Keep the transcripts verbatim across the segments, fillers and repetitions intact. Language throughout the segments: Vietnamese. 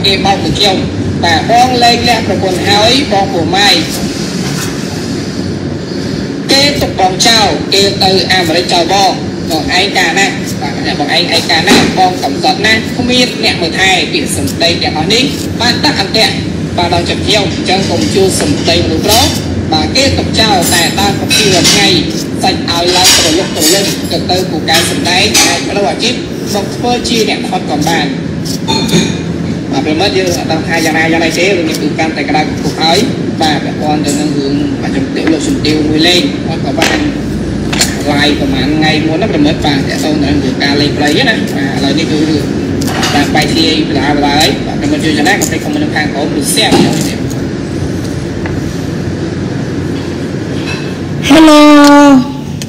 kia bao từ kiêu và bong lên lẹ của quần hói bong của mai kế tục bong trao kêu từ à mà lấy chào bong còn ai cả nè và bọn anh ai cả nè bong tổng giận nè không biết mẹ mười hai bị sừng tây kẻ nói đi ban tắc ăn kẹt và đòn chậm theo chân cùng chưa sừng tây một lúc đó và kế tục trao tại ta có khi lần ngày dành áo lại từ lúc từ lên từ từ của cái sừng tây cái đó là chip bọc phơi chia đẹp thật còn bàn và phải mất như tao hai giờ này giờ này chế rồi từ can tại cái đây cuộc ấy và các con từ năng hướng và trong tiểu lộ sừng tiêu người lên con có bàn lại của bạn ngày muốn nó mất vàng sẽ tôi nói được ca lên play á và lời đi cứ được và bài thi là là ấy và cái mình chưa cho nát có thể không mình hàng có được xem hello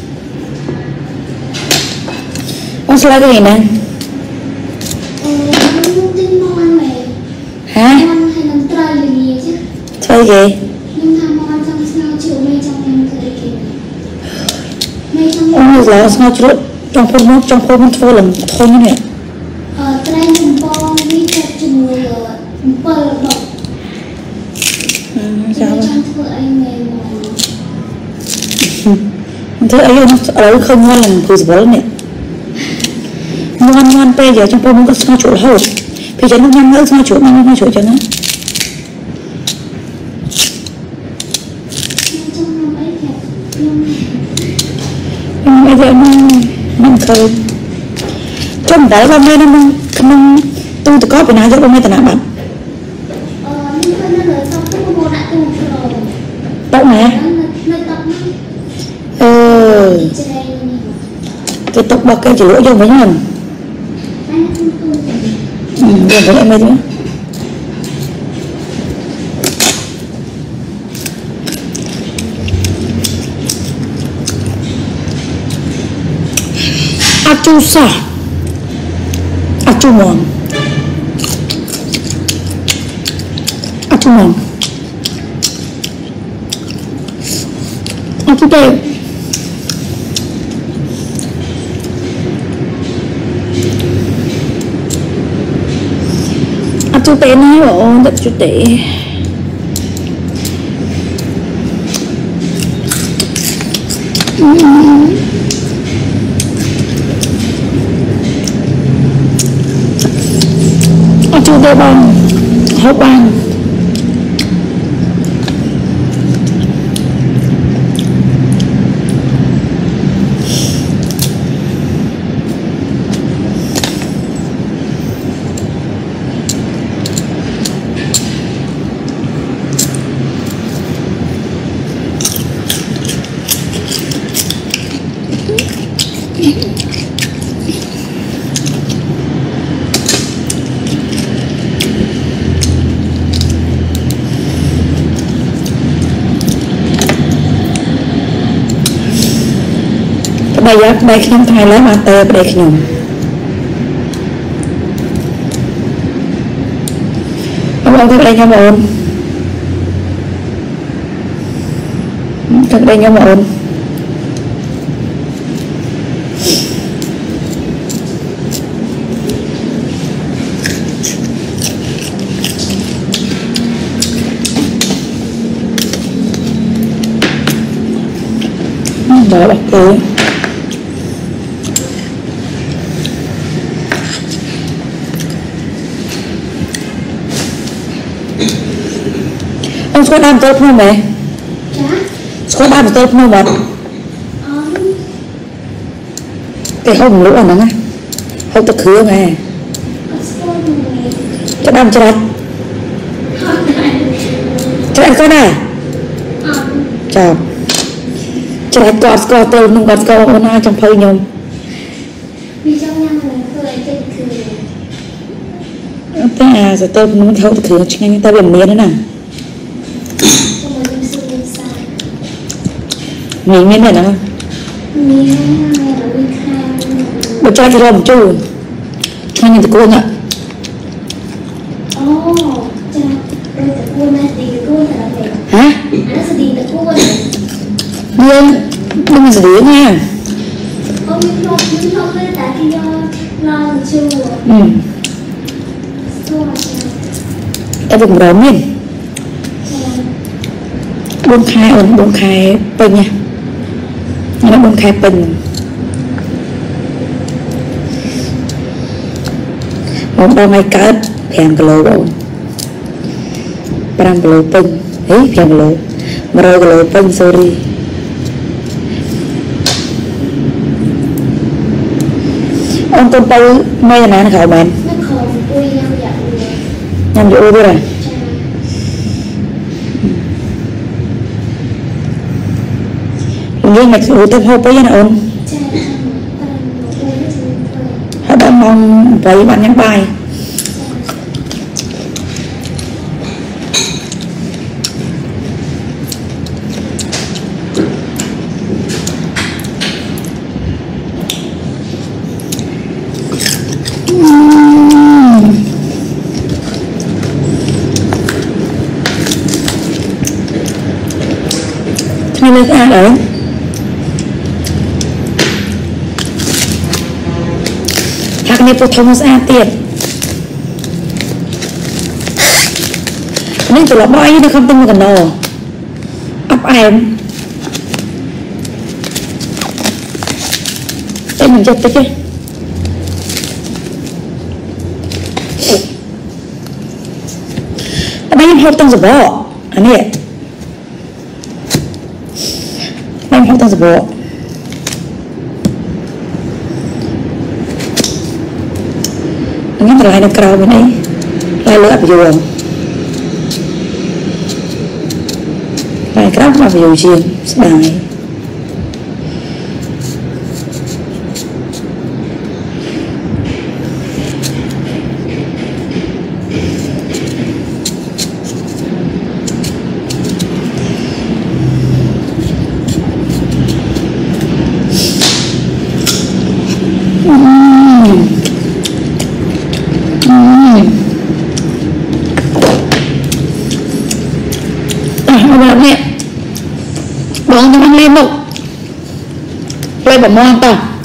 con sẽ cái gì nè hả chơi gì ôi là sao chứ trong phim nó trong phim nó thôi là thôi như này ờ trai mình bong đi chặt chừng người bờ bờ sao vậy anh này mà thế ấy ở đây không ngon làm thử bữa này ngon ngon bây giờ trong phim nó có sao chỗ hậu thì cho nó ngon nữa sao chỗ ngon ngon chỗ cho nó bây giờ nó nó khơi trong đấy hôm nay nó nó nó tôi tự có cái nào cho hôm nay tự nào bạn đâu nè ừ cái tóc bạc cái chỉ lỗi cho mấy lần ừ rồi với em đây nữa acu sa acu mon acu mon acu teh acu teh ni oh acu teh chú tê bông hộp ăn bây giờ đâyខ្ញុំថ្ងៃឡើងមកទៅប្តីខ្ញុំអបងទៅប្តីខ្ញុំអូនទៅប្តីខ្ញុំអូនđó là cái ông có đam tốt không mẹ? Có đam tốt không mẹ? Cái hông lũ nó nghe, hông ta khứa mẹ. Cho đam cho đặt. Cho đặt con này. Chào. Cho đặt con con tôi nung con con na trong phơi nhung. Vì trong nhà mình cười trên cười. Thế à, giờ tôi muốn theo thực hiện cho anh ta làm miếng nữa nè. Miếng miếng này nè. Miếng này là miếng khai. Bữa trai thì làm chú. Cho nhìn từ cô nhỉ. Ồ, cho rồi từ cô này thì từ cô là về. Hả? Nó sẽ đi từ cô này. Điên, đừng xử lý nha. Ồ, mình không, mình không phải tại khi lo lo chưa. Ừ. Xua ở vùng rộng miền buông khai ổn buông khai bình nha nó buông khai bình một đôi ngay cỡ phèn cái lỗ bộ Pram lỗ bình ấy phèn lỗ mà rồi cái lỗ bình sorry ông con tao mấy ngày nó khẩu mền nó không ui nhau dặn rồi nhằm vô thôi rồi nhưng mà ui tao hộp với nó ôn cha thằng ui nó chỉ họ đã mong với bạn nhắn bài Hay là sao đấy hạt này phổ thông ra tiền nên tụi nó bỏ ý nó không tin vào gần đồ ấp em đây mình chết tới chứ mấy em hốt tăng rồi bỏ anh ấy em hốt tăng rồi bỏ ini lại nó cầu bên đây lại lỡ bị dồn lại cái mà bị dồn chiên bài bạn nè bọn nó ăn lên đâu lên bỏ mòn tao